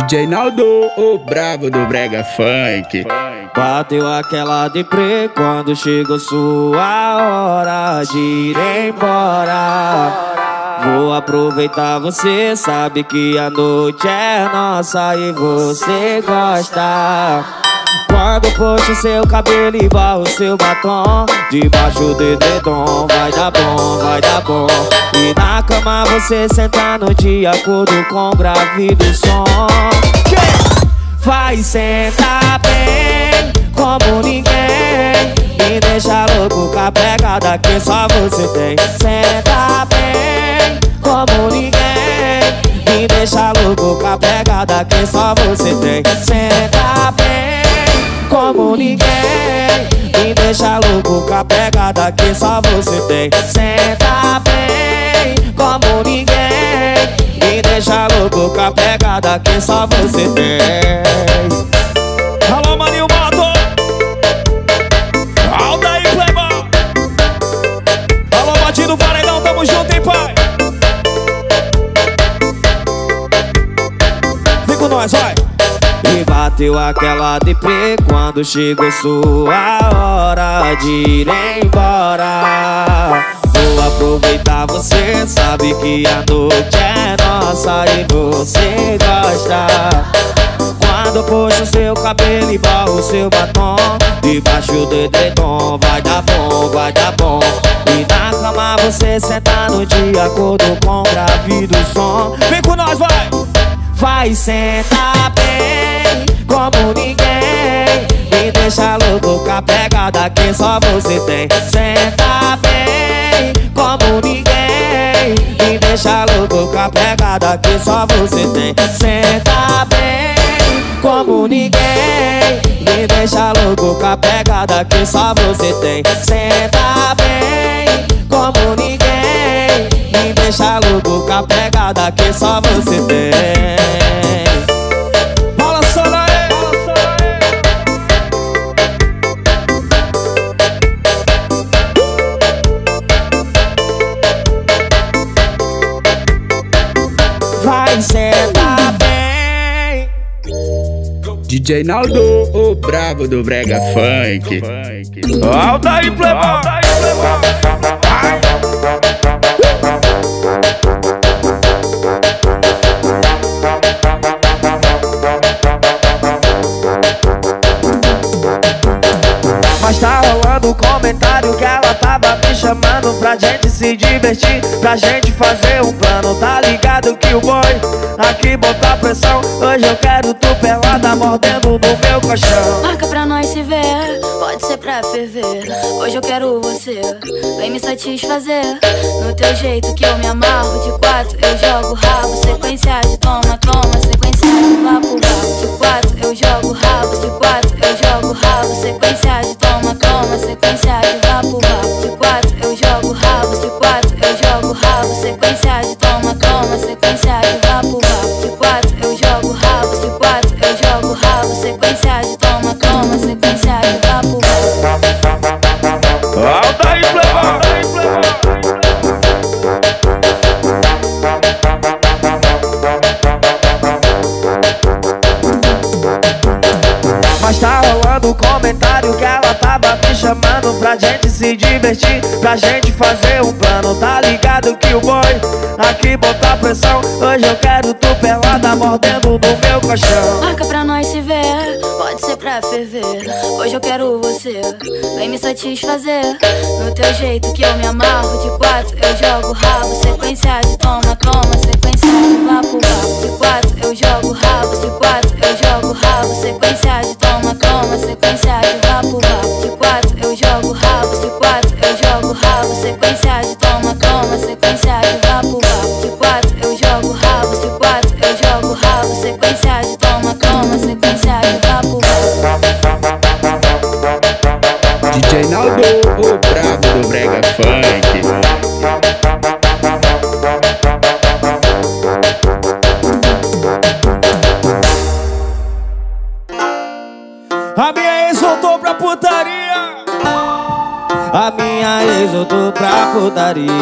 DJ Naldo, o brabo do brega funk. Bateu aquela deprê quando chegou sua hora de ir embora. Vou aproveitar, você sabe que a noite é nossa e você gosta. Quando puxo seu cabelo e barro seu batom debaixo do dedão, vai dar bom, vai dar bom. E na cama você sentando de acordo com o grave do som. Vai sentar bem como ninguém, me deixa louco com a pegada que só você tem. Senta bem como ninguém, me deixa louco com a pegada que só você tem. Senta bem como ninguém, me deixa louco com a pegada que só você tem. Senta bem como ninguém, me deixa louco com a pegada que só você tem. Alô, Maninho Mato, Aldair Plebão, alô, Batido Paredão, tamo junto, hein, pai? Vem com nós, vai! E bateu aquela deprê quando chegou sua hora de ir embora. Vou aproveitar, você sabe que a noite é nossa e você gosta. Quando puxo seu cabelo e barro seu batom debaixo do dedão, vai dar bom, vai dar bom. E na cama você sentando de acordo com o grave do som. Vem com nós, vai! Vai sentar bem como ninguém, me deixa louco com a pegada que só você tem. Senta bem como ninguém, me deixa louco com a pegada que só você tem. Senta bem como ninguém, me deixa louco com a pegada que só você tem. Senta bem como ninguém, me deixa louco com a pegada que só você tem. Balançando aí, vai sentar bem. DJ Naldo, o brabo do brega funk. Aldair Plebão, mas tá rolando um comentário que ela tava me chamando pra gente se divertir, pra gente fazer um plano. Tá ligado que o boy aqui botar pressão. Hoje eu quero tu pelada mordendo no meu colchão. Marca pra nós se ver, pode ser pra ferver. Hoje eu quero você, vem me satisfazer. No teu jeito que eu me amarro, de quatro eu jogo rabo. Sequência de toma, toma, sequência de vapo, vapo. De quatro eu jogo rabo, de quatro eu jogo rabo. Sequência de toma, toma, sequência de vapo, vapo. De quatro eu jogo rabo, de quatro eu jogo rabo. Sequência de toma, toma, sequência de vapo, vapo. De quatro eu jogo rabo, de quatro eu jogo rabo. Sequência de toma, toma, sequência de vapo, vapo. Aldair Plebão, mas tá rolando um comentário que ela tava me chamando pra gente se divertir, pra gente fazer um plano. Tá ligado que o boy aqui botar pressão. Hoje eu quero tu pelada mordendo no meu colchão. Marca pra nós se ver, pode ser pra ferver. Hoje eu quero você, vem me satisfazer. No teu jeito que eu me amarro, de quatro eu jogo rabo. Sequência de toma, toma, sequência de vapo, vapo. De quatro eu jogo rabo, de quatro eu jogo rabo. Sequência de toma, toma, sequência de vapo, vapo. De quatro eu jogo rabo, de quatro eu jogo rabo. Sequência de toma, toma, sequência de vapo, vapo. De quatro eu jogo rabo, de quatro eu jogo rabo. Sequência de toma, toma, sequência de vapo, vapo. DJ Naldo, o brabo do brega funk. A minha ex voltou pra putaria. A minha ex voltou pra putaria.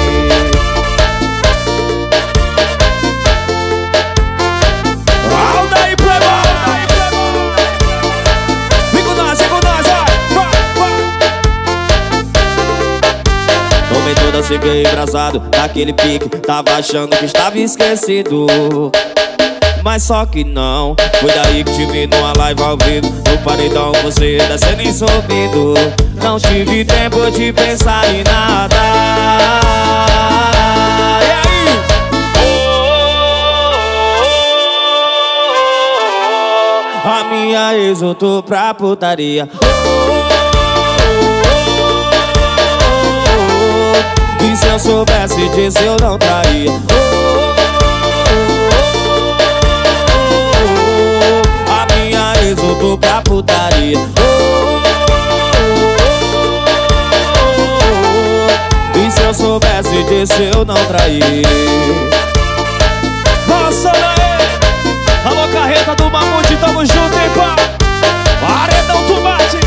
Alda cheguei embrasado naquele pique, tava achando que estava esquecido, mas só que não. Foi daí que te vi numa live ao vivo, no paredão você descendo e subindo. Não tive tempo de pensar em nada. E aí? A minha ex voltou pra putaria. E se eu soubesse disso eu não traía. A minha ex voltou pra putaria. E se eu soubesse disso eu não traía. Nossa, alô, carreta do Mamute, tamo junto, hein, pá? Paredão do Mate.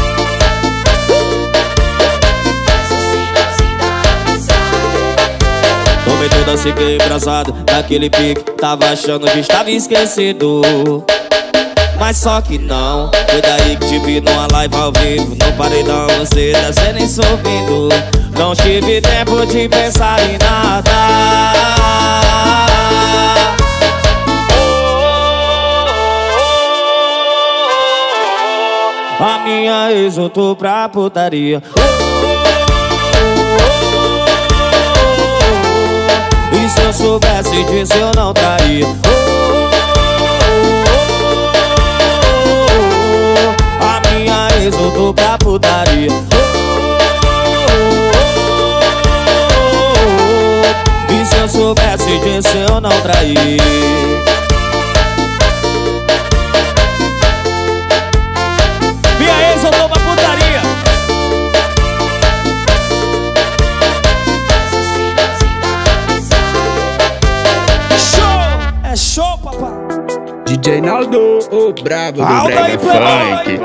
Tomei toda, fiquei embrasado naquele pique, tava achando que estava esquecido, mas só que não. Foi daí que te vi numa live ao vivo, no paredão você descendo e subindo. Não tive tempo de pensar em nada. A minha ex voltou pra putaria. E se eu soubesse disso eu não traía. A minha ex voltou pra putaria. E se eu soubesse disso eu não traía. Minha ex voltou pra putaria. Show! É show, papai. DJ Naldo, o brabo do brega funk.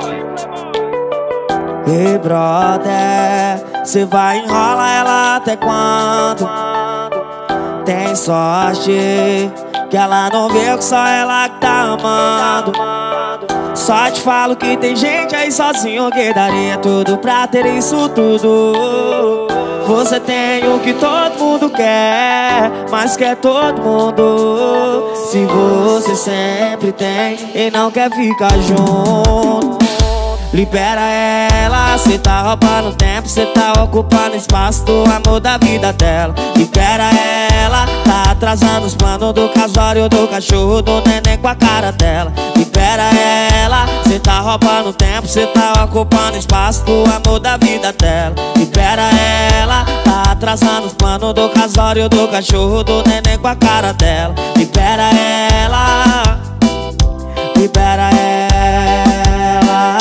Ei, brother, cê vai enrolar ela até quando? Tem sorte que ela não vê que só ela que tá amando. Só te falo que tem gente aí sozinho que daria tudo pra ter isso tudo. Você tem o que todo mundo quer, mas quer todo mundo. Se você sempre tem e não quer ficar junto, libera ela, cê tá roubando tempo, cê tá ocupando espaço do amor da vida dela. Libera ela, tá atrasando os planos do casório, do cachorro, do neném com a cara dela. Libera ela, cê tá roubando tempo, cê tá ocupando espaço do amor da vida dela. Libera ela, tá atrasando os planos do casório, do cachorro, do neném com a cara dela. Libera ela, libera ela,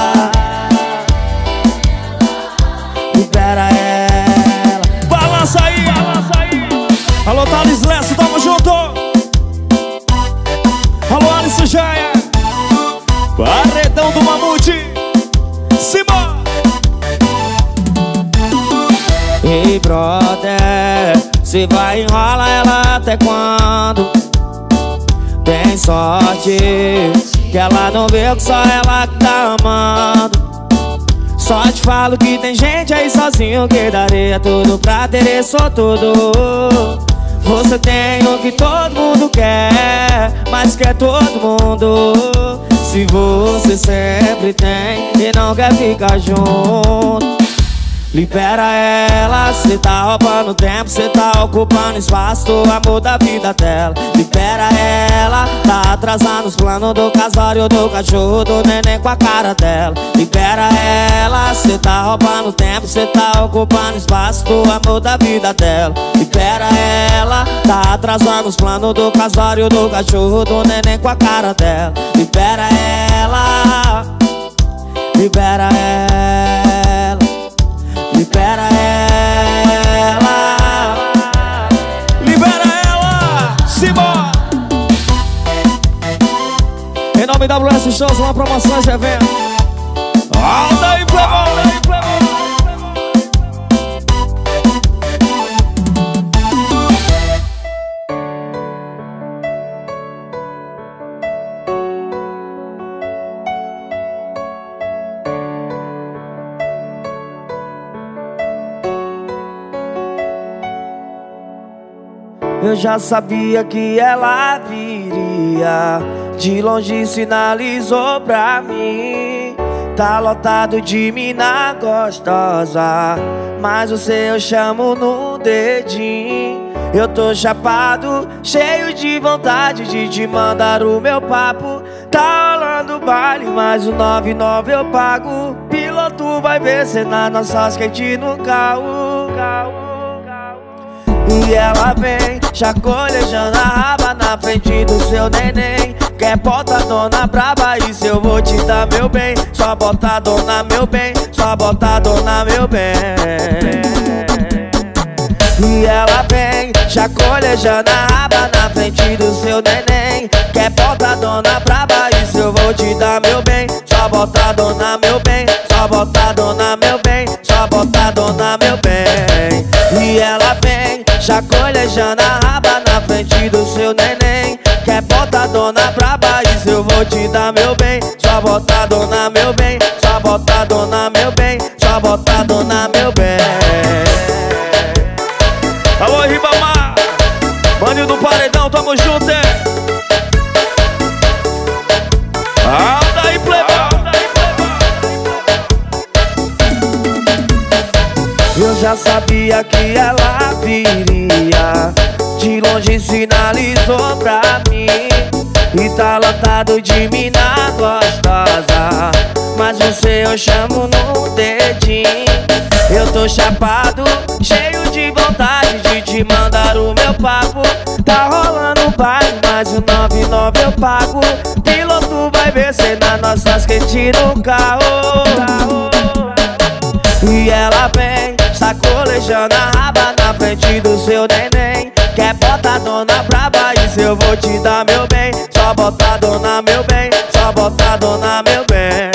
libera ela. Balança aí, balança aí. Alô, Thales Lessa, tamo junto. Alô, Alisson Jaia. Paredão do Mamute. Simão. Ei, brother, cê vai enrolar ela até quando? Tem sorte que ela não vê que só ela que tá amando. Só te falo que tem gente aí sozinho que daria tudo pra ter isso tudo. Você tem o que todo mundo quer, mas quer todo mundo. Se você sempre tem e não quer ficar junto, libera ela, cê tá roubando tempo, cê tá ocupando espaço do amor da vida dela. Libera ela, tá atrasando os planos do casório, do cachorro, do neném com a cara dela. Libera ela, cê tá roubando tempo, cê tá ocupando espaço do amor da vida dela. Libera ela, tá atrasando os planos do casório, do cachorro, do neném com a cara dela. Libera ela, libera ela, libera ela, libera ela, Simão. Em nome da WS Shows, uma promoção de evento. Alda e Plebão. Eu já sabia que ela viria, de longe sinalizou pra mim. Tá lotado de mina gostosa, mas o seu eu chamo no dedinho. Eu tô chapado, cheio de vontade de te mandar o meu papo. Tá rolando baile, mas o 99 eu pago. Piloto vai ver cena nossas quentes no carro. E ela vem chacolejando a raba na frente do seu neném. Quer botadona braba, isso eu vou te dar, meu bem. Só botadona, meu bem, só botadona, meu bem. E ela vem chacolejando a raba na frente do seu neném. Quer botadona braba, isso eu vou te dar, meu bem. Só botadona, meu bem, só botadona, meu bem, só botadona, meu bem. E ela vem chacolejando a raba na frente do seu neném. Quer botadona braba, isso eu vou te dar, meu bem. Só botadona, meu bem, só botadona, meu bem, só botadona, meu bem. Alô, Ribamar, Maninho do Paredão, tamo junto, é? Alta aí, plebão. Eu já sabia que ela viria, de longe sinalizou pra mim. E tá lotado de mina gostosa, mas você eu chamo no dedinho. Eu tô chapado, cheio de vontade de te mandar o meu papo. Tá rolando baile, mas o 99 eu pago. Piloto vai ver cena nossas quentes no carro. E ela vem sacolejando a raba na frente do seu neném. Quer botadona braba, isso eu vou te dar, meu bem. Só botadona, meu bem, só botadona, meu bem.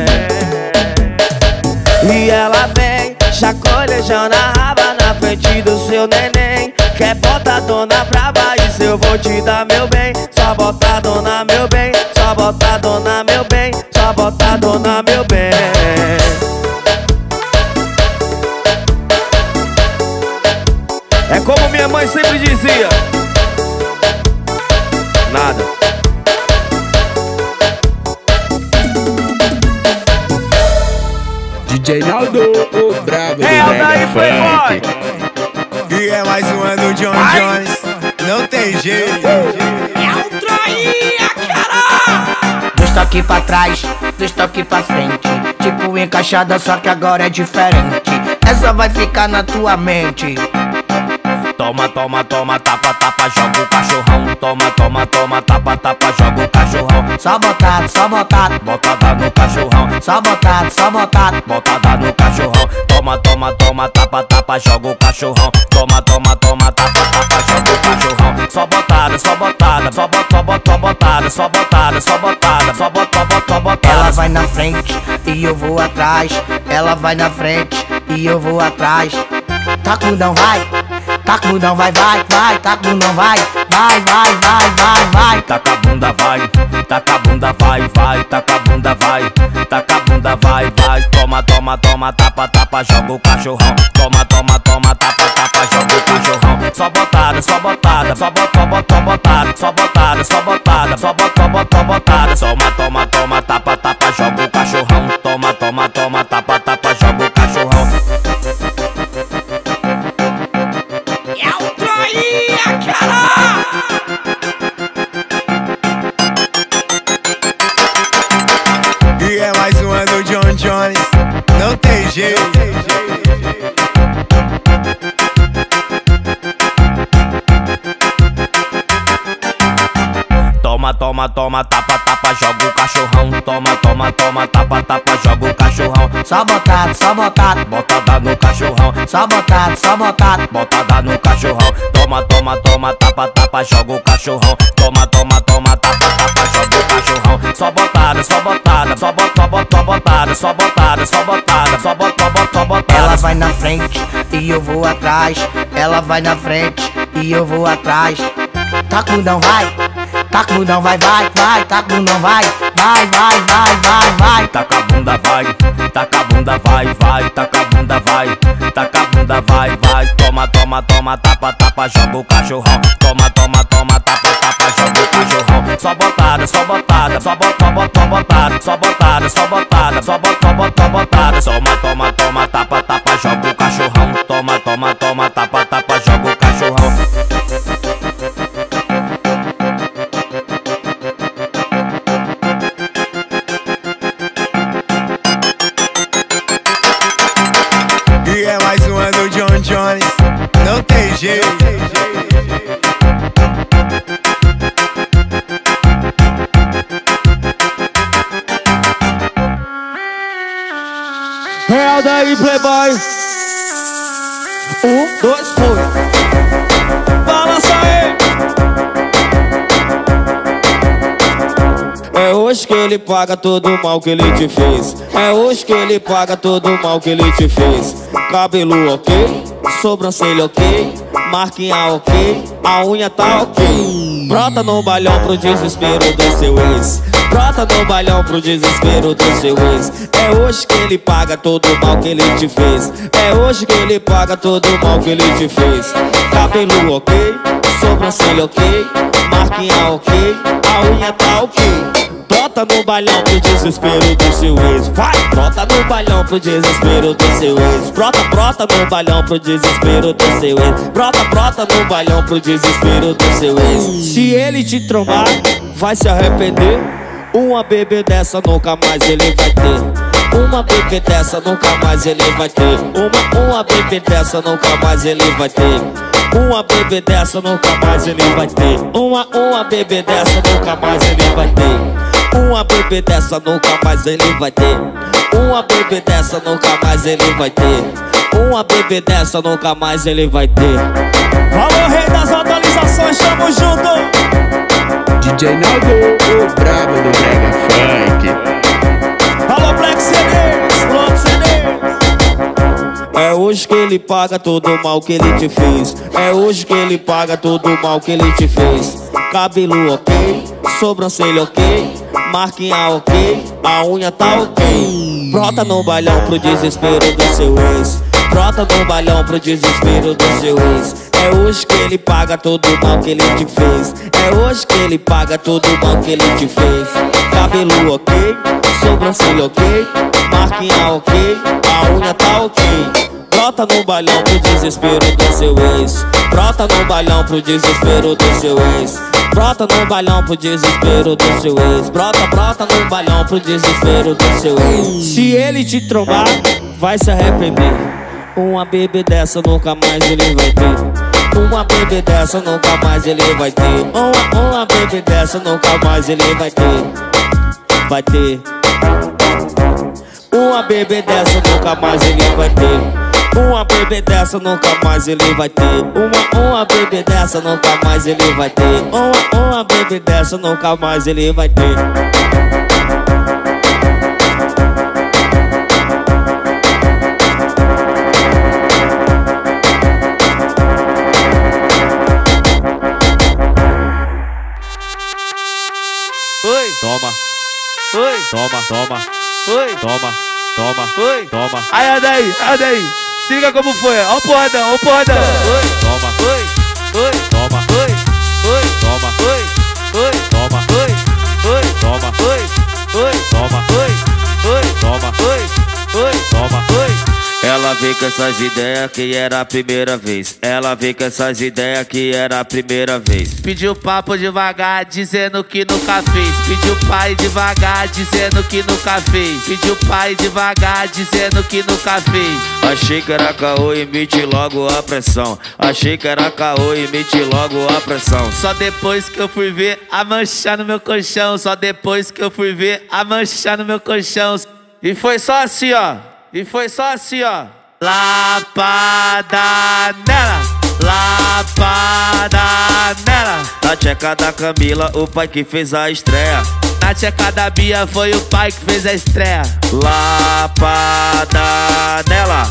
E ela vem chacolejando a raba na frente do seu neném. Quer botadona braba, isso eu vou te dar, meu bem. Só botadona, meu bem, só botadona, meu bem, só botadona, meu bem. É como minha mãe sempre dizia: nada. DJ Naldo, o brabo do Brega Funk. E é mais um ano John Jones, não tem jeito. É um traía, cara! Dos toque pra trás, dos toque pra frente. Tipo encaixada, só que agora é diferente. Essa vai ficar na tua mente. Toma, toma, toma, tapa, tapa, joga o cachorrão. Toma, toma, toma, tapa, tapa, joga o cachorrão. Só botado, botada no cachorrão. só botado, botada no cachorrão. Toma, toma, toma, tapa, tapa, joga o cachorrão. Toma, toma, toma, tapa, tapa, joga o cachorrão. Só botada, só botada, só botada, só botada, só botada, só botada. Ela vai na frente e eu vou atrás. Ela vai na frente e eu vou atrás. Taca o não vai, taca o não vai, vai, vai, taca o não vai, vai, vai, vai, vai, vai. Taca a bunda, vai, taca a bunda, vai, vai, taca a bunda, vai, taca a bunda, vai, vai. Toma, toma, toma, tapa, tapa, joga o cachorrão. Toma, toma, toma, tapa, tapa, joga o cachorrão. Só botada, só botada, só botada, só botada, só botada, só botada. Toma, toma, toma, tapa, tapa, joga o cachorrão. Toma, toma, toma, tapa, tapa, joga o cachorrão. É um traía, cara! E é mais um ano John Jones, não tem jeito. Toma, toma, toma, tapa, tapa, joga o cachorrão. Toma, toma, toma, tapa, tapa, joga o cachorrão. Só botado, botada no cachorrão. só botado, botada no cachorrão. Toma, toma, toma, tapa, tapa, joga o cachorrão. Toma, toma, toma, tapa, tapa, joga o cachorrão. Só botada, só botada, só botada, só botada, só botada, só botada. Ela vai na frente e eu vou atrás. Ela vai na frente e eu vou atrás. Taca o não vai, taca o não vai, vai, vai, taca o não vai, vai, vai, vai, vai, vai. Taca a bunda, vai, taca a bunda, vai, vai, taca a bunda, vai, taca a bunda, vai, vai. Toma, toma, toma, toma, tapa, tapa, joga o cachorrão. Toma, toma, toma, tapa, tapa, joga o cachorrão. Só botada, só botada, só botada, só botada, só botada, só botada. Toma, toma, toma, tapa, tapa, joga o cachorrão. Toma, toma, toma, tapa, tapa, joga o cachorrão. E é mais uma do John Jones, não tem jeito. Real daí, playboy. 1, 2, foi. Balança aí. É hoje que ele paga todo o mal que ele te fez. É hoje que ele paga todo o mal que ele te fez. Cabelo ok, sobrancelha ok, marquinha ok, a unha tá ok. Brota no bailão pro desespero do seu ex. Brota no bailão pro desespero do seu ex. É hoje que ele paga todo o mal que ele te fez. É hoje que ele paga todo o mal que ele te fez. Cabelo ok, sobrancelha ok, marquinha ok, a unha tá ok. Brota no bailão pro desespero do seu ex. Vai! Brota no bailão pro desespero do seu ex. Brota, brota no bailão pro desespero do seu ex. Brota, brota no bailão pro desespero do seu ex. Se ele te trombar, vai se arrepender. Uma bebê dessa nunca mais ele vai ter. Uma bebê dessa nunca mais ele vai ter. Uma bebê dessa nunca mais ele vai ter. Uma bebê dessa nunca mais ele vai ter. Uma bebê dessa nunca mais ele vai ter. Uma bebê dessa nunca mais ele vai ter. Uma bebê dessa nunca mais ele vai ter. Uma bebê dessa nunca mais ele vai ter. Alô, rei das atualizações, tamo junto. DJ Naldo, o brabo do Brega Funk. Alô, Black CDs, Blood CDs. É hoje que ele paga todo o mal que ele te fez. É hoje que ele paga todo o mal que ele te fez. Cabelo ok, sobrancelha ok, marquinha ok, a unha tá ok. Brota no bailão pro desespero do seu ex. Brota no bailão pro desespero do seu ex. É hoje que ele paga todo o mal que ele te fez. É hoje que ele paga todo o mal que ele te fez. Cabelo ok, sobrancelha ok, marquinha ok, a unha tá ok. Brota no bailão pro desespero do seu ex. Brota no bailão pro desespero do seu ex. Brota no bailão pro desespero do seu ex. Brota, brota no bailão pro desespero do seu ex. Se ele te trombar, vai se arrepender. Uma bebê dessa nunca mais ele vai ter. Uma bebê dessa nunca mais ele vai ter. Uma bebê dessa nunca mais ele vai ter. Vai ter. Uma bebê dessa nunca mais ele vai ter. Uma bebê dessa nunca mais ele vai ter. Uma bebê dessa nunca mais ele vai ter. Uma bebê dessa nunca mais ele vai ter. Oi, toma. Oi, toma, toma. Oi, toma, toma. Oi, toma. Aí, daí. Se liga como foi, ó o porradão, ó o porradão. Oi, toma, oi, toma, oi, toma, oi, toma, oi, toma, oi, toma, toma, toma, Ela veio com essas ideias que era a primeira vez. Ela veio com essas ideias que era a primeira vez. Pediu papo devagar, dizendo que nunca fez. Pediu pai devagar, dizendo que nunca fez. Pediu pai devagar, dizendo que nunca fez. Achei que era caô e meti logo a pressão. Achei que era caô e meti logo a pressão. Só depois que eu fui ver a mancha no meu colchão. Só depois que eu fui ver a mancha no meu colchão. E foi só assim, ó. E foi só assim, ó. Lapada nela, lapada nela. Na tcheca da Camila, o pai que fez a estreia. Na tcheca da Bia, foi o pai que fez a estreia. Lapada nela. nela,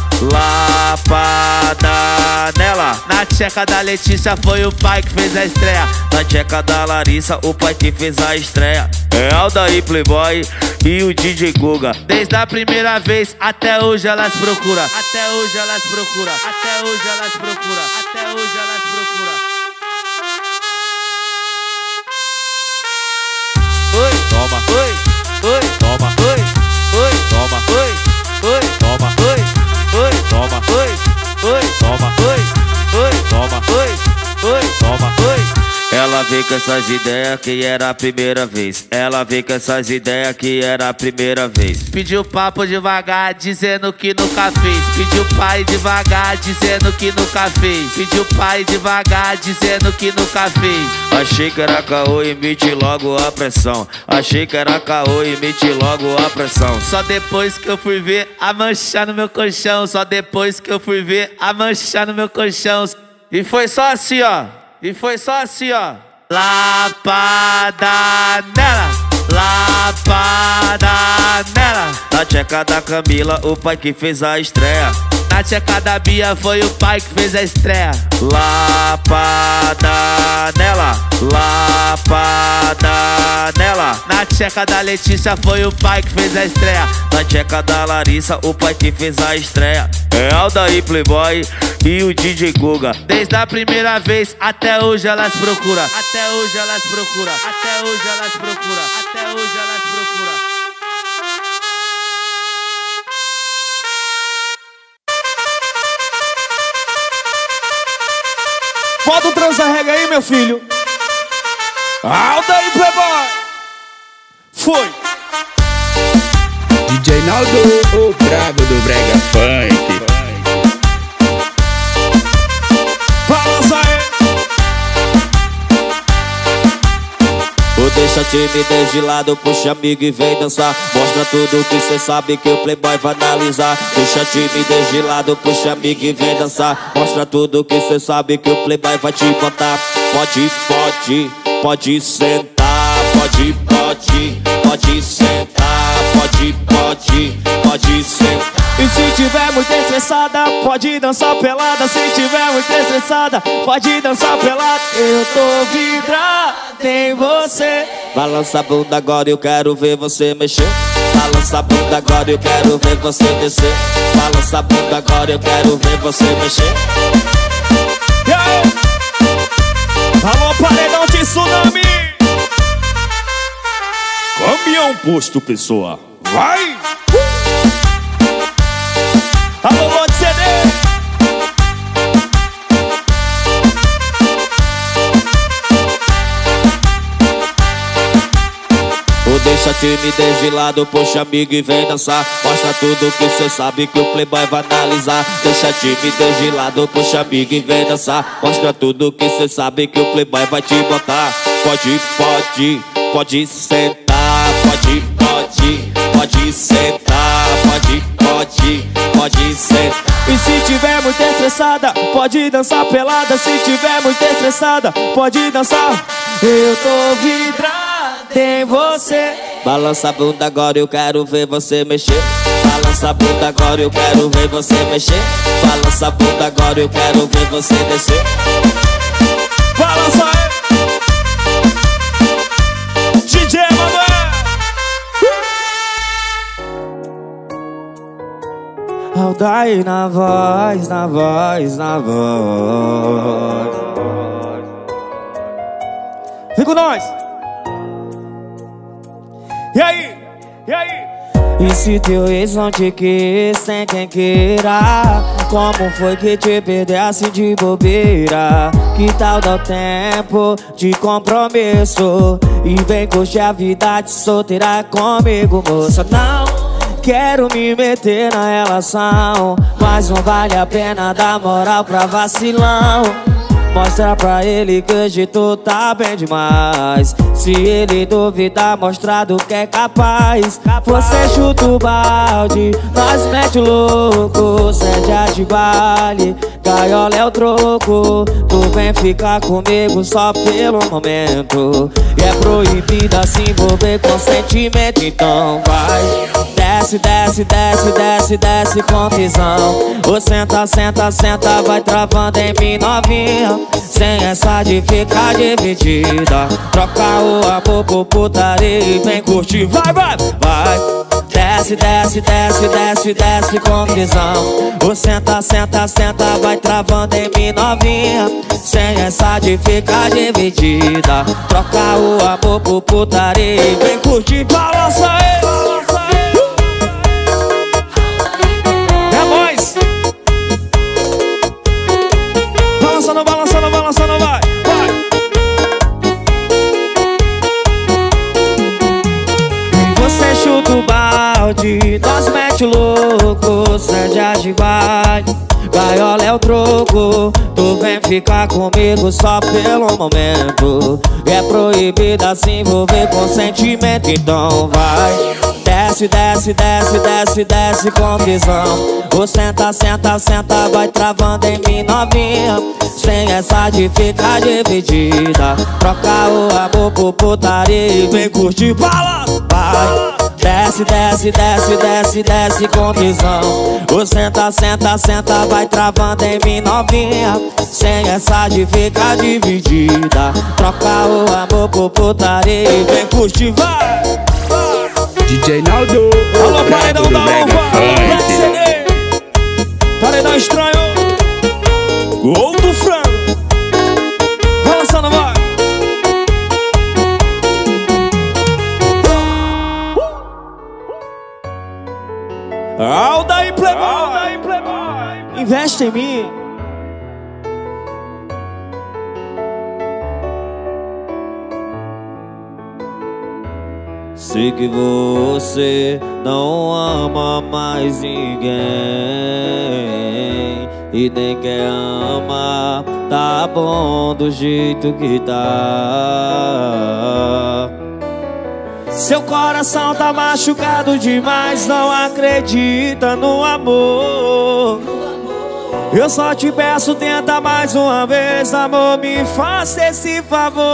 lapada nela. Na tcheca da Letícia foi o pai que fez a estreia. Na tcheca da Larissa o pai que fez a estreia. É Aldair Playboy e o DJ Guga. Desde a primeira vez até hoje elas procuram. Até hoje elas procuram. Até hoje elas procuram. Até hoje elas procuram. Oi, toma, oi, toma, oi, toma, oi, toma, oi, toma, oi, toma, oi, toma, oi, toma, oi. Ela veio com essas ideias que era a primeira vez. Ela veio com essas ideias que era a primeira vez. Pediu papo devagar, dizendo que nunca fez. Pediu pai devagar, dizendo que nunca fez. Pediu pai devagar, dizendo que nunca fez. Achei que era caô e meti logo a pressão. Achei que era caô e meti logo a pressão. Só depois que eu fui ver a mancha no meu colchão. Só depois que eu fui ver a mancha no meu colchão. E foi só assim, ó. E foi só assim, ó. Lapada nela, lapada nela. Na tcheca da Camila, o pai que fez a estreia. Na tcheca da Bia foi o pai que fez a estreia. Lapada nela, lapada nela. Na tcheca da Letícia foi o pai que fez a estreia. Na tcheca da Larissa o pai que fez a estreia. É Aldair Playboy e o DJ Guga. Desde a primeira vez até hoje elas procuram. Até hoje elas procuram. Até hoje elas procuram. Até hoje elas procuram. Bota o transa-rega aí, meu filho. Aldair Playboy. Foi. DJ Naldo, o brabo do brega funk. Balança aí. Deixa timidez de lado, puxa amigo e vem dançar. Mostra tudo que cê sabe que o Playboy vai analisar. Deixa timidez de lado, puxa amigo e vem dançar. Mostra tudo que cê sabe que o Playboy vai te botar. Pode, pode, pode sentar. Pode, pode, pode sentar. Pode, pode, pode sentar. E se tiver muito estressada, pode dançar pelada. Se tiver muito estressada, pode dançar pelada. Eu tô vidrado em você. Balança a bunda agora, eu quero ver você mexer. Balança a bunda agora, eu quero ver você descer. Balança a bunda agora, eu quero ver você mexer. E aí? Alô, paredão de tsunami. Caminhão posto, pessoa. Vai! Alô, lote CD. Deixa timidez de lado, puxa amigo e vem dançar. Mostra tudo que cê sabe que o Playboy vai analisar. Deixa timidez de lado, puxa amigo e vem dançar. Mostra tudo que cê sabe que o Playboy vai te botar. Pode, pode, pode sentar. Pode, pode, pode sentar. Pode, pode, pode sentar. E se tiver muito estressada, pode dançar pelada. Se tiver muito estressada, pode dançar. Eu tô vidrado em você. Balança a bunda agora, eu quero ver você mexer. Balança a bunda agora, eu quero ver você mexer. Balança a bunda agora, eu quero ver você descer. Balança aí. DJ Manuel. Aldair na voz, na voz, na voz. Vem com nós. E aí? E aí? E se teu ex não te quis, tem quem queira. Como foi que te perdeu assim de bobeira? Que tal dar o tempo de compromisso e vem curtir a vida de solteira comigo, moça? Não quero me meter na relação, mas não vale a pena dar moral pra vacilão. Mostra pra ele que hoje tu tá bem demais. Se ele duvidar, mostra do que é capaz. Você chuta o balde, nós mete o louco. Cede a de baile, gaiola é o troco. Tu vem ficar comigo só pelo momento. E é proibido se envolver com sentimento. Então vai, desce, desce, desce, desce, desce com tesão. O senta, senta, senta, vai travando em mim novinha. Sem essa de ficar dividida. Troca o amor por putaria e vem curtir. Vai, vai, vai. Desce, desce, desce, desce, desce com tesão. O senta, senta, senta, vai travando em mim novinha. Sem essa de ficar dividida. Troca o amor por putaria e vem curtir. Balança aí, balança aí. É nóis. Balançando, balançando, balançando, vai, vai. Você chuta o balde, nós mete o louco. Cede a de vai, gaiola é o troco. Tu vem ficar comigo só pelo momento. É proibida se envolver com sentimento, então vai. Desce, desce, desce, desce, desce com tesão. O senta, senta, senta, vai travando em mim novinha. Sem essa de ficar dividida. Troca o amor por putaria e vem curtir. Balança, vai. Desce, desce, desce, desce, desce com tesão. O senta, senta, senta, vai travando em mim novinha. Sem essa de ficar dividida. Troca o amor por putaria e vem curtir, vai, vai. DJ Naldo, alô, paredão da uva, Black CD, paredão estranho, gol do frango. Balançando, vai. Aldair Playboy, investe em mim. Sei que você não ama mais ninguém e nem quer amar, tá bom do jeito que tá. Seu coração tá machucado demais, não acredita no amor. Eu só te peço, tenta mais uma vez, amor, me faça esse favor.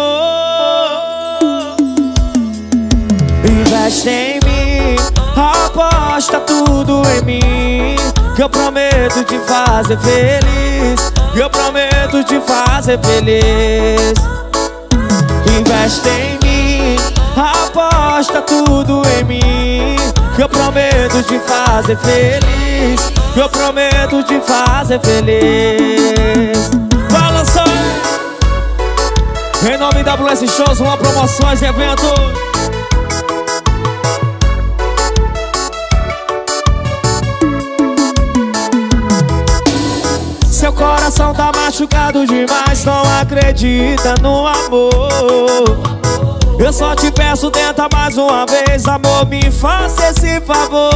Investe em mim, aposta tudo em mim, que eu prometo te fazer feliz, que eu prometo te fazer feliz. Investe em mim, aposta tudo em mim, que eu prometo te fazer feliz, que eu prometo te fazer feliz. Balança em nome da WS Shows, uma promoções e eventos. Seu coração tá machucado demais, não acredita no amor. Eu só te peço, tenta mais uma vez, amor, me faça esse favor.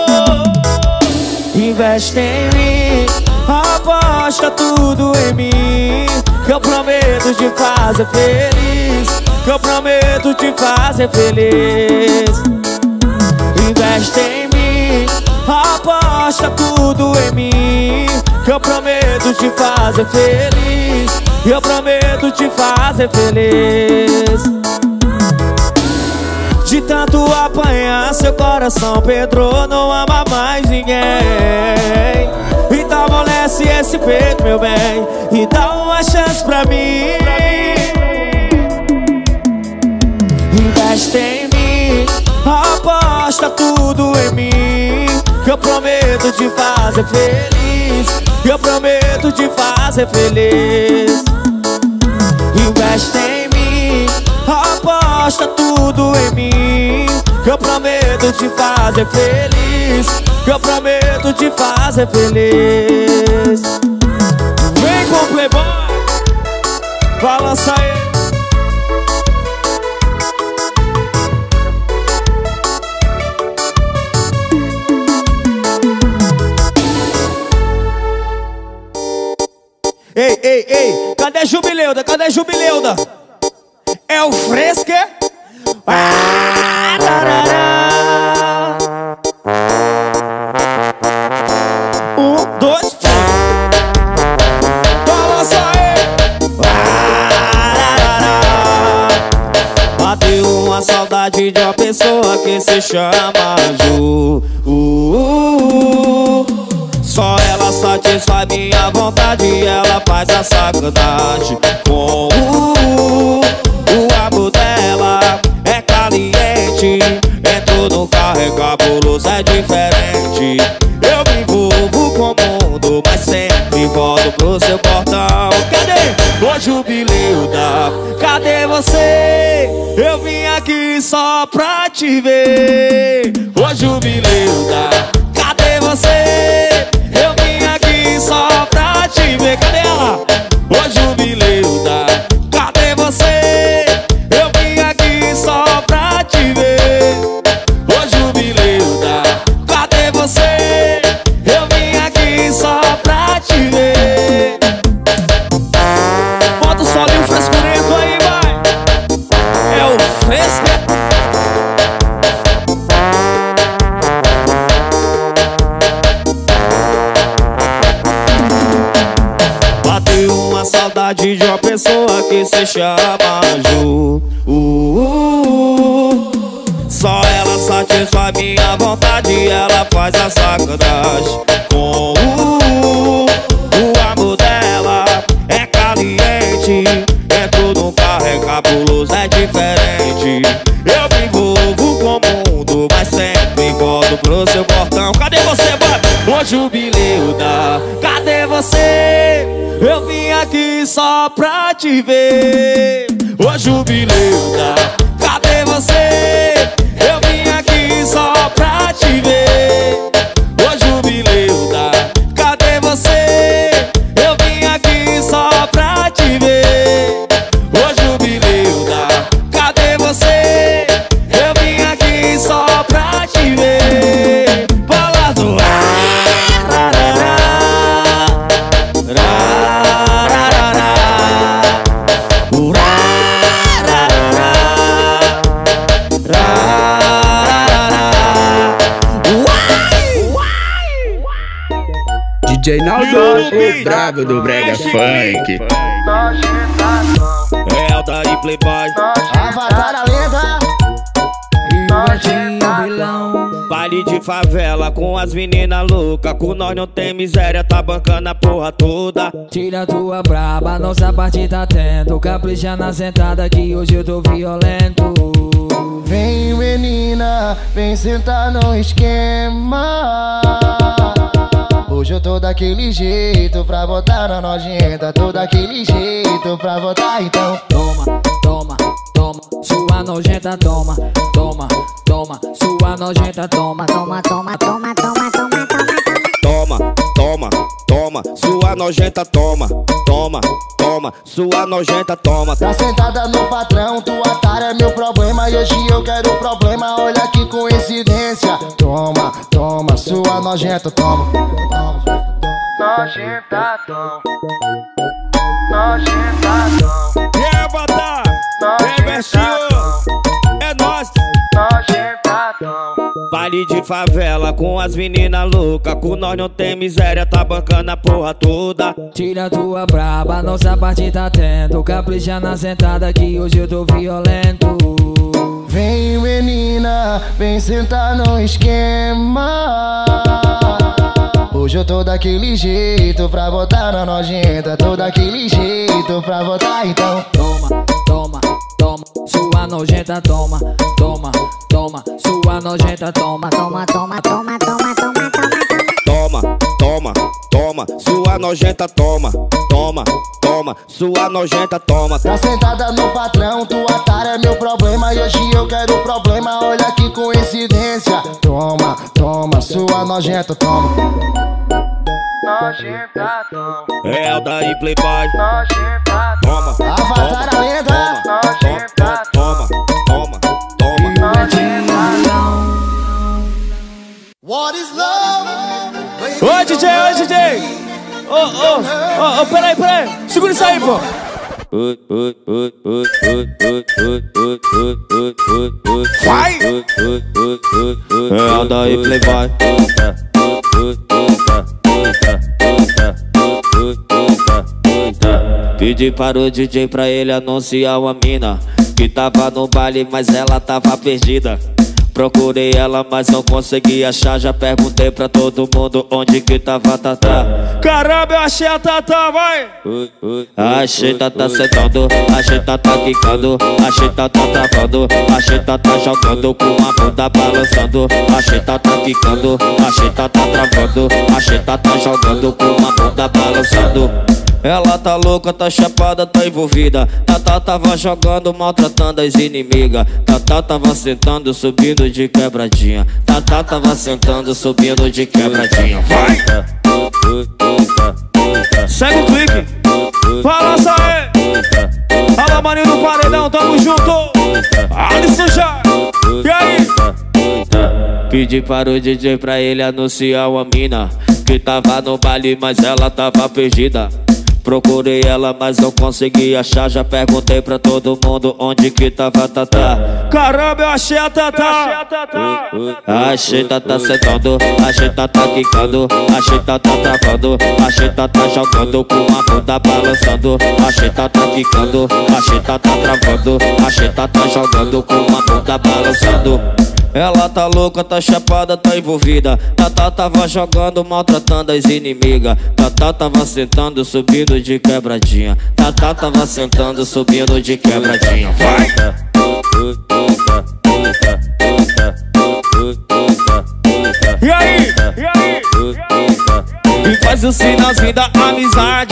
Investe em mim, aposta tudo em mim, que eu prometo te fazer feliz, que eu prometo te fazer feliz. Investe em mim, aposta tudo em mim, que eu prometo te fazer feliz, que eu prometo te fazer feliz. De tanto apanhar, seu coração pedrou, não ama mais ninguém. Então amolece esse peito, meu bem, e dá uma chance pra mim. Investe em mim, aposta tudo em mim, que eu prometo te fazer feliz, que eu prometo te fazer feliz. Investe em mim, aposta tudo em mim, que eu prometo te fazer feliz, que eu prometo te fazer feliz. Vem com o Playboy, balança aí. Ei, ei, ei, cadê Jubileuda? Cadê Jubileuda? É o Fresque? Um, dois, balança aí. Bateu uma uma saudade de uma pessoa que se chama Ju. Só ela satisfaz minha vontade, ela faz a sacanagem com o amor dela é caliente. Entro no carro, é cabuloso, é diferente. Eu me envolvo com o mundo, mas sempre volto pro seu portão. Cadê o jubileu da? Cadê você? Eu vim aqui só pra te ver. O jubileu da? Cadê você? Eu vim aqui só pra te ver. Cadê ela? O jubileu da? Cadê você? Eu vim aqui só pra te ver. O jubileu da? Cadê você? Eu vim aqui só pra te ver. Bota o solinho frescurento aí, vai. É o fresco. Bateu uma saudade de uma pessoa que se chama Ju. Só ela satisfaz minha vontade, ela faz a sacanagem com o amor dela é caliente. Entro no carro, é cabuloso, é diferente. Eu me envolvo com o mundo, mas sempre volto pro seu portão. Cadê você, mano? O jubileu da? Cadê você? Eu vim aqui só pra te ver. O jubileu da? Cadê você? Eu vim aqui só pra te ver. O jubileu da? Cadê você? Eu vim aqui só pra te ver. O jubileu da? Cadê você? Eu vim aqui só pra te ver. Bola do DJ Naldo, o brabo do brega funk. É o daí Playboy. Avatar a lenda. Baile de favela com as meninas loucas. Com nós não tem miséria, tá bancando a porra toda. Tira tua braba, nossa parte tá tendo. Capricha na sentada que hoje eu tô violento. Vem menina, vem sentar no esquema. Hoje eu tô daquele jeito pra botar na nojenta. Tô daquele jeito pra botar então. Toma, toma, toma, sua nojenta toma. Toma, toma, sua nojenta toma. Toma, toma, toma, toma, toma, toma. Toma, toma, toma, sua nojenta toma. Toma, toma, sua nojenta toma. Tá sentada no patrão, tua tara é meu problema. E hoje eu quero problema, olha que coincidência. Toma, toma, sua nojenta toma. Nojenta toma. Nojenta toma. E é Avatar, é Versinho, é nóis. Nojenta toma. Baile de favela com as meninas loucas. Com nós não tem miséria, tá bancando a porra toda. Tira tua braba, nossa parte tá tendo. Capricha na sentada que hoje eu tô violento. Vem menina, vem sentar no esquema. Hoje eu tô daquele jeito pra botar na nojenta. Tô daquele jeito pra botar então. Toma, toma, toma, sua nojenta toma. Toma, toma, sua nojenta toma. Toma, toma, toma, toma, toma, toma. Toma, toma, toma, sua nojenta toma. Toma, toma, sua nojenta toma. Tá sentada no patrão, tua tara é meu problema. E hoje eu quero problema, olha que coincidência. Toma, toma, sua nojenta toma. Nojenta toma. É o daí Playboy. Nojenta toma. Avatar a lenda. Nojenta toma. Toma, toma. What is love? Ô DJ, ô DJ! Ô, peraí, segura isso aí, pô! Vai! É o daí Playboy. Pedi para o DJ pra ele anunciar uma mina. que tava no baile, mas ela tava perdida. Procurei ela, mas não consegui achar. Já perguntei pra todo mundo onde que tava a Tatá. Caramba, eu achei a Tatá, vai! Achei Tatá sentando, achei Tatá quicando, achei Tatá travando, achei Tatá jogando com a bunda balançando. Achei Tatá quicando, achei Tatá travando, achei Tatá jogando com a bunda balançando. Ela tá louca, tá chapada, tá envolvida. Tatá tava jogando, maltratando as inimigas. Tatá tava sentando, subindo de quebradinha. Tatá tava sentando, subindo de quebradinha. Vai! Segue o clique. Balança aí. Alô, maninho do paredão, tamo junto. Alisson já. E aí? Pedi para o DJ pra ele anunciar uma mina que tava no baile, mas ela tava perdida. Procurei ela, mas não consegui achar. Já perguntei pra todo mundo onde que tava a Tatá. Caramba, eu achei a Tatá. Achei Tatá sentando, achei Tatá quicando, achei Tatá travando, achei Tatá jogando com a bunda balançando. Achei Tatá quicando, achei Tatá travando, achei Tatá jogando com a bunda balançando. Ela tá louca, tá chapada, tá envolvida. Tatá tava jogando, maltratando as inimigas. Tatá tava sentando, subindo de quebradinha. Tatá tava sentando, subindo de quebradinha. Vai! E aí? E aí? E faz o sinalzinho da amizade.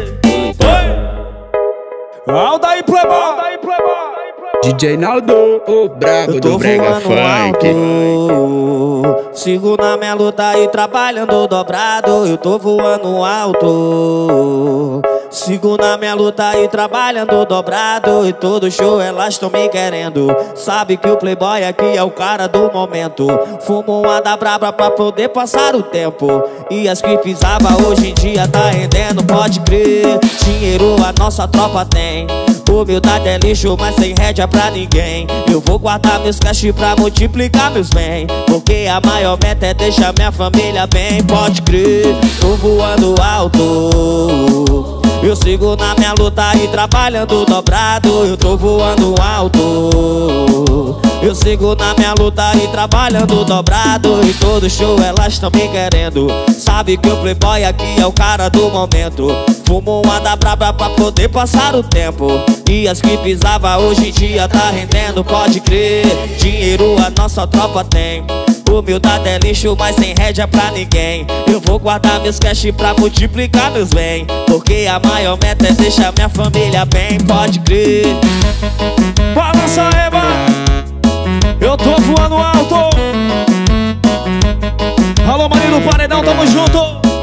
Aldaí Playboy. DJ Naldo, o brabo do brega funk. Sigo na minha luta e trabalhando dobrado. Eu tô voando alto. Sigo na minha luta e trabalhando dobrado. E todo show elas tão me querendo. Sabe que o playboy aqui é o cara do momento. Fumo uma da braba pra poder passar o tempo. E as que pisava hoje em dia tá rendendo, pode crer. Dinheiro a nossa tropa tem. Humildade é lixo, mas sem rédea pra ninguém. Eu vou guardar meus cash pra multiplicar meus bens. Porque a maior meta é deixar minha família bem, pode crer. Tô voando alto. Eu sigo na minha luta e trabalhando dobrado. Eu tô voando alto. Eu sigo na minha luta e trabalhando dobrado. E todo show elas tão me querendo. Sabe que o playboy aqui é o cara do momento. Fumo uma da braba pra poder passar o tempo. E as que pisava hoje em dia tá rendendo, pode crer. Dinheiro a nossa tropa tem. Humildade é lixo, mas sem rédea pra ninguém. Eu vou guardar meus cash pra multiplicar meus bens. Porque a maior meta é deixar minha família bem, pode crer. Balança aí, mano. Eu tô voando alto. Alô, maninho do paredão, tamo junto.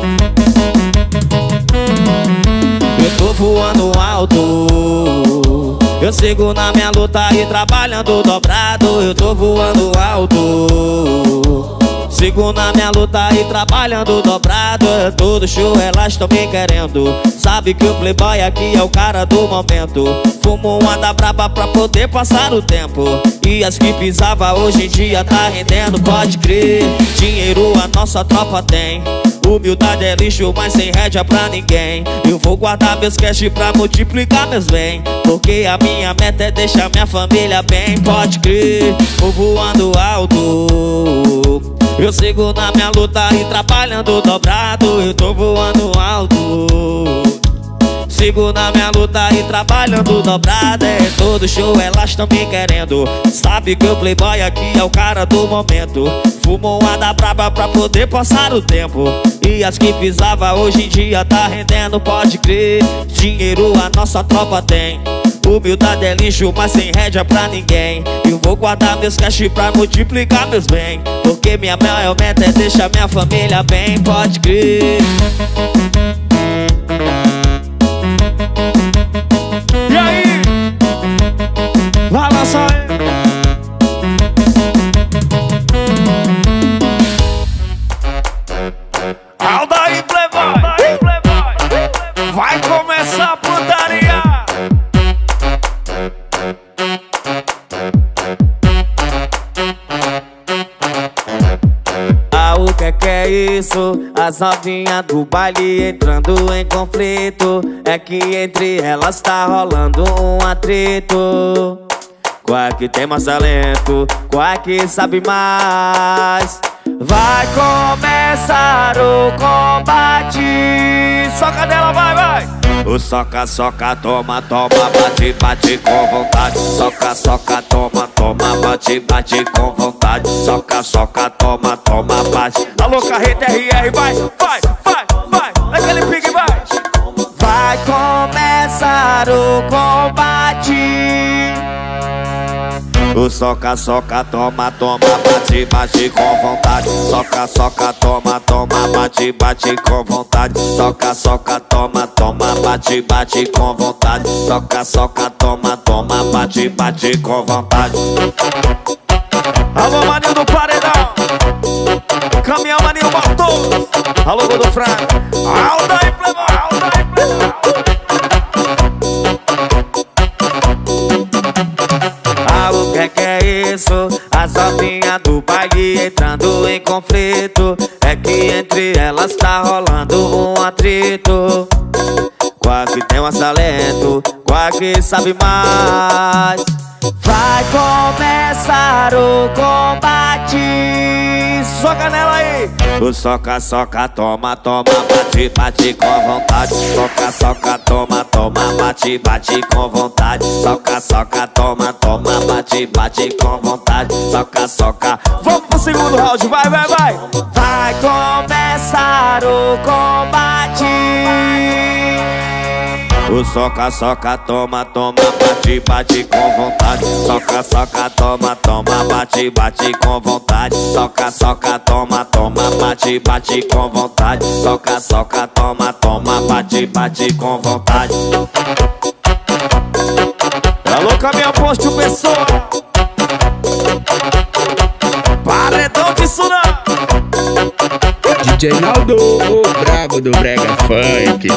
Eu tô voando alto. Eu sigo na minha luta e trabalhando dobrado. Eu tô voando alto. Sigo na minha luta e trabalhando dobrado. Todo show elas tão me querendo. Sabe que o playboy aqui é o cara do momento. Fumo uma da braba pra poder passar o tempo. E as que pisava hoje em dia tá rendendo, pode crer. Dinheiro a nossa tropa tem. Humildade é lixo, mas sem rédea pra ninguém. Eu vou guardar meus cash pra multiplicar meus bens. Porque a minha meta é deixar minha família bem, pode crer. Vou voando alto. Eu sigo na minha luta e trabalhando dobrado. Eu tô voando alto. Sigo na minha luta e trabalhando dobrado. É todo show elas tão me querendo. Sabe que o playboy aqui é o cara do momento. Fumo uma da braba pra poder passar o tempo. E as que pisava hoje em dia tá rendendo, pode crer. Dinheiro a nossa tropa tem. Humildade é lixo, mas sem rédea pra ninguém. Eu vou guardar meus cash pra multiplicar meus bens. Porque minha maior meta é deixar minha família bem, pode crer. E aí? Balança aí. Aldaí Playboy. Vai começar a putaria. O que é isso? As novinhas do baile entrando em conflito. É que entre elas tá rolando um atrito. qual é que tem mais talento, qual é que sabe mais. Vai começar o combate. Soca nela, vai, vai. O soca, soca, toma, toma, bate, bate com vontade. Soca, soca, toma, toma, bate, bate com vontade. Soca, soca, toma, toma, bate. Alô, Carreta RR, vai, vai, vai, vai. Naquele pique, vai. Vai começar o combate. O soca, soca, toma, toma, bate, bate com vontade. Soca, soca, toma, toma, bate, bate com vontade. Soca, soca, toma, toma, bate, bate com vontade. Soca, soca, toma, toma, bate, bate com vontade. Alô, maninho do paredão. Caminhão, maninho Bartos. Alô, do Frank. Alda e Playboy, Alda e Playboy. O que é isso? As novinhas do baile entrando em conflito. É que entre elas tá rolando um atrito. Qual que tem mais talento, qual que sabe mais. Vai começar o combate. Soca nela aí. O soca, soca, toma, toma, bate, bate com vontade. Soca, soca, toma, toma, bate, bate com vontade. Soca, soca, toma, toma, bate, bate com vontade. Soca, soca. Vamos pro segundo round, vai, vai, vai. Vai começar o combate. O soca, soca, toma, toma, bate, bate com vontade. Soca, soca, toma, toma, bate, bate com vontade. Soca, soca, toma, toma, bate, bate com vontade. Soca, soca, toma, toma, bate, bate com vontade. Alô, caminhão posto pessoa. Paredão de Surã. DJ Naldo, o brabo do brega funk.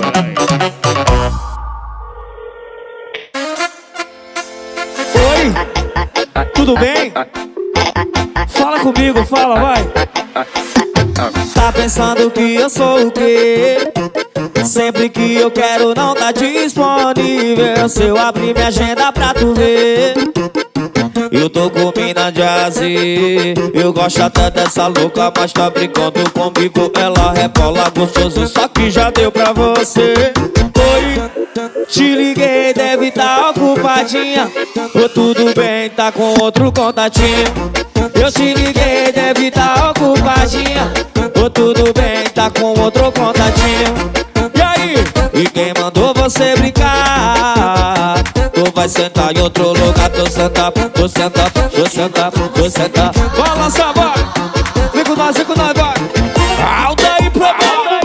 Oi, tudo bem? Fala comigo, fala, vai. Tá pensando que eu sou o quê? Sempre que eu quero não tá disponível. Se eu abrir minha agenda pra tu ver, eu tô com mina de azer. Eu gosto até dessa louca, mas tá brincando comigo. Ela rebola gostoso, só que já deu pra você. Oi, te liguei, deve tá ocupadinha. Ô, tudo bem, tá com outro contatinho. Eu te liguei, deve tá ocupadinha. Ô, tudo bem, tá com outro contatinho. E aí? E quem mandou você brincar? Tu vai sentar em outro lugar, tu sentar, tu sentar, tu sentar, tu sentar. Balança, vai! Vem com nós, vai! Alda e Playboy!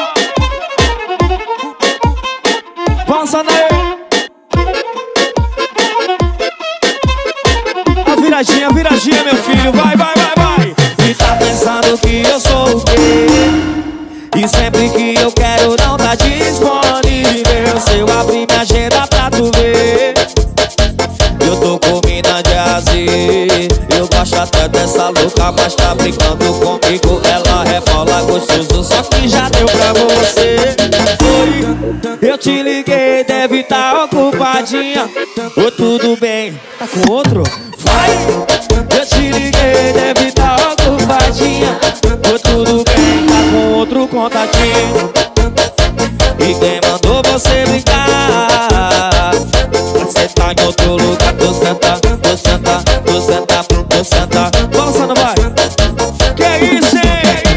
Balança na aí! A viradinha, meu filho, vai, vai, vai, vai! E tá pensando que eu sou o quê? E sempre que eu quero não tá disponível. Se eu abrir minha agenda pra tu ver, eu tô com mina de azer. Eu gosto até dessa louca, mas tá brincando comigo. Ela rebola gostoso, só que já deu pra você. Oi, eu te liguei, deve tá ocupadinha. Ô, tudo bem, tá com outro? Vai! Eu te liguei, deve tá ocupadinha. Ô, tudo bem, tá com outro contatinho. E quem mandou você brincar? Você tá em outro lugar, tu senta, tu senta, tu senta, tu senta. Balançando, vai! Que é isso, hein?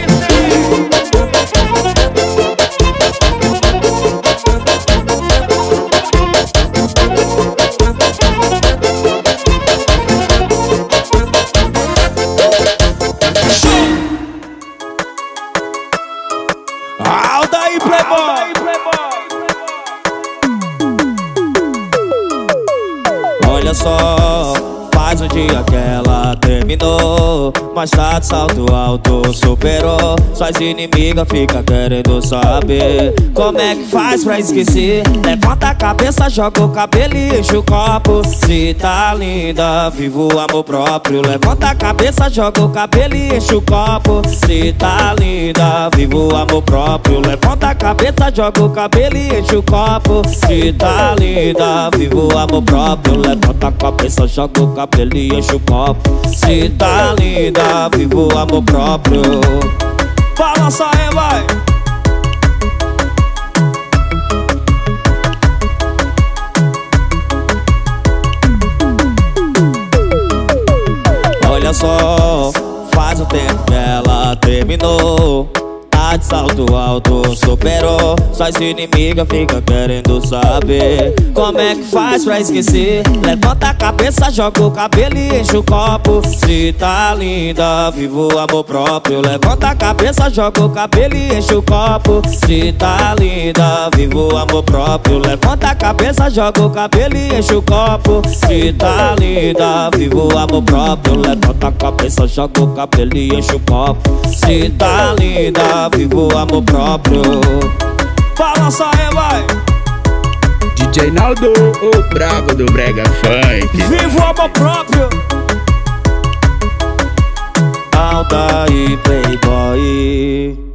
Alda e Playboy! Olha só, faz um dia que ela terminou. mas tá de salto alto, superou. Suas inimigas fica querendo saber como é que faz pra esquecer. Levanta a cabeça, joga o cabelo e enche o copo. Se tá linda, viva o amor próprio. Levanta a cabeça, joga o cabelo e enche o copo. Se tá linda, viva o amor próprio. Levanta a cabeça, joga o cabelo e enche o copo. Se tá linda, viva o amor próprio. Levanta a cabeça, joga o cabelo e enche o copo. Se tá linda, viva o amor próprio. Balança aí, vai! Olha só, faz o tempo que ela terminou. Tá de salto alto, superou. Suas inimigas ficam querendo saber como é que faz pra esquecer. Levanta a cabeça, joga o cabelo e enche o copo. Se tá linda, viva o amor próprio. Levanta a cabeça, joga o cabelo e enche o copo. Se tá linda, viva o amor próprio. Levanta a cabeça, joga o cabelo e enche o copo. Se tá linda, viva o amor próprio. Levanta a cabeça, joga o cabelo e enche o copo. Se tá linda, viva o amor próprio. Balança aí, vai! DJ Naldo, o brabo do brega funk. Viva o amor próprio. Alda e Playboy.